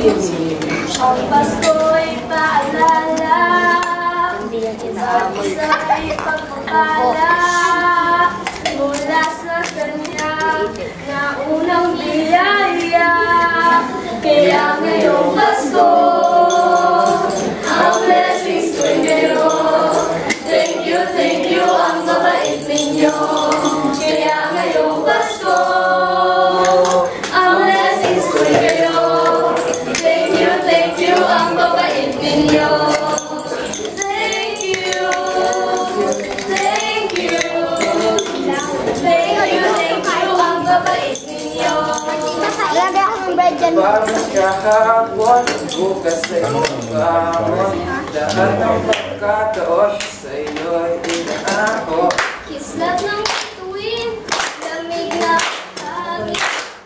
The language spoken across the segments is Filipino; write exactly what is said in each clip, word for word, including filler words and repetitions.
Ang Pasko'y paalala, isa'y pagpapala mula sa kanya na unang biyaya. Kaya ngayong Pasko, ang blessings tuwing kayo. Thank you, thank you, ang babait ninyo. Kaya ngayong Pasko, ang blessings tuwing kayo. Thank you, thank you, ang babait ninyo. Thank you, thank you. Thank you, thank you, ang babait ninyo. Lagi akong bread dyan. Parang kahapon, bukas ay pagkamon. Lahat ng pagkataon sa iyo'y inaako. Kislat ng tuwin, lamig na hangin.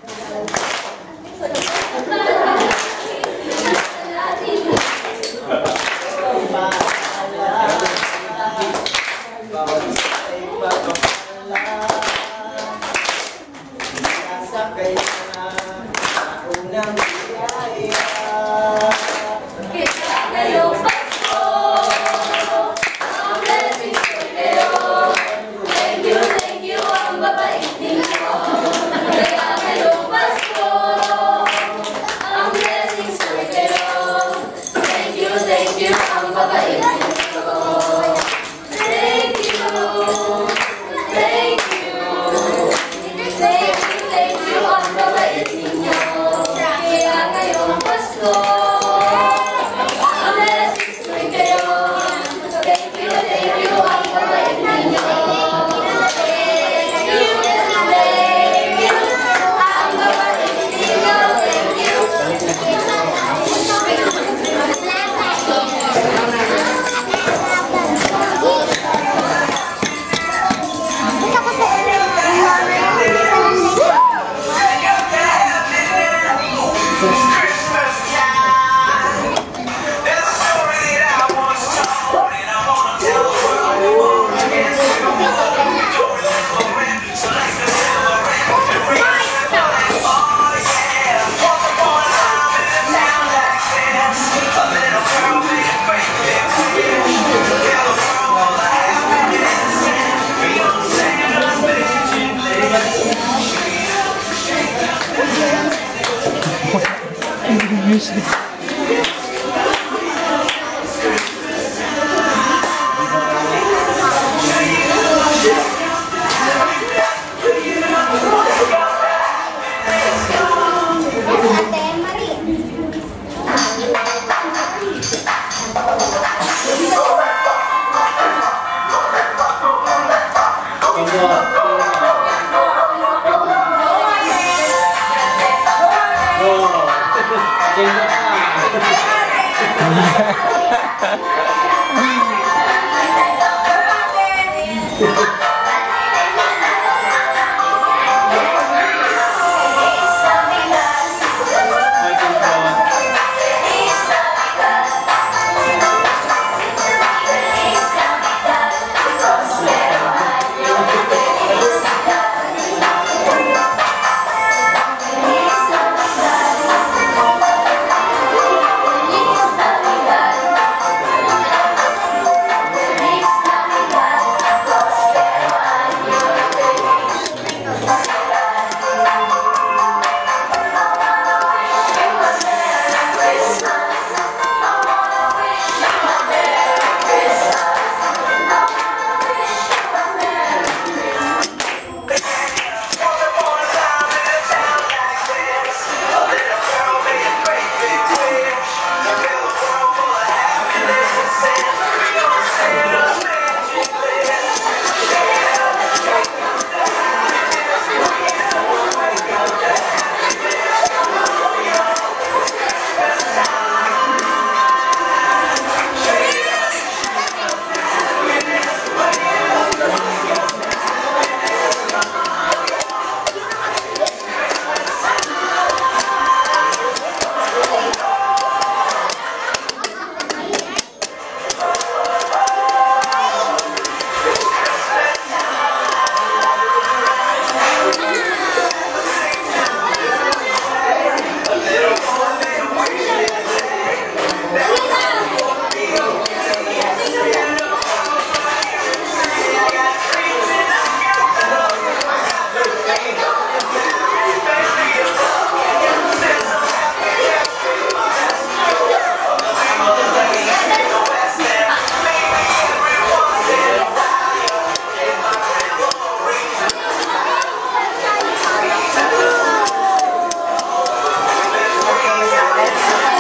Bawat sa'y pagpapala. Nasakay na sa unang biyaya. Kaya ngayong Pasko, ang blessings ko kayo. Thank you, thank you, ang babait ninyo. Kaya ngayong Pasko, ang blessings ko kayo. Thank you, thank you, ang babait ninyo. Thank you, thank you. Thank you, thank you, ang babait ninyo. Kaya ngayong Pasko, ang blessings ko kayo. Thank you, thank you, ang babait ninyo. Thank you, thank you, ang babait ninyo. Thank you. Music. Bye.